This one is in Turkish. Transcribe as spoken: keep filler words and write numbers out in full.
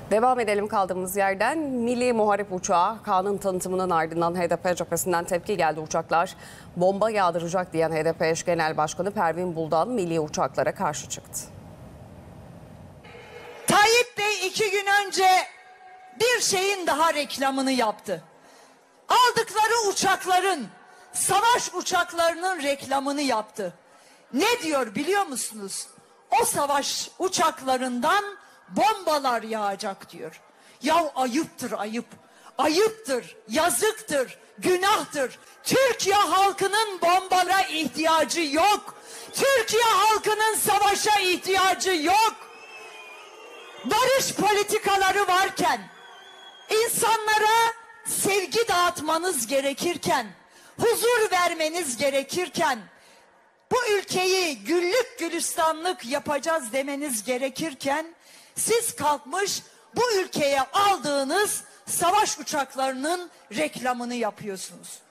Devam edelim kaldığımız yerden. Milli Muharip Uçağı Kaan'ın tanıtımının ardından H D P cephesinden tepki geldi. Uçaklar bomba yağdıracak diyen H D P eş genel başkanı Pervin Buldan milli uçaklara karşı çıktı. Tayyip Bey iki gün önce bir şeyin daha reklamını yaptı. Aldıkları uçakların, savaş uçaklarının reklamını yaptı. Ne diyor biliyor musunuz? O savaş uçaklarından bombalar yağacak diyor. Ya ayıptır ayıp, ayıptır, yazıktır, günahtır. Türkiye halkının bombalara ihtiyacı yok. Türkiye halkının savaşa ihtiyacı yok. Barış politikaları varken, insanlara sevgi dağıtmanız gerekirken, huzur vermeniz gerekirken, bu ülkeyi güllük gülistanlık yapacağız demeniz gerekirken, siz kalkmış bu ülkeye aldığınız savaş uçaklarının reklamını yapıyorsunuz.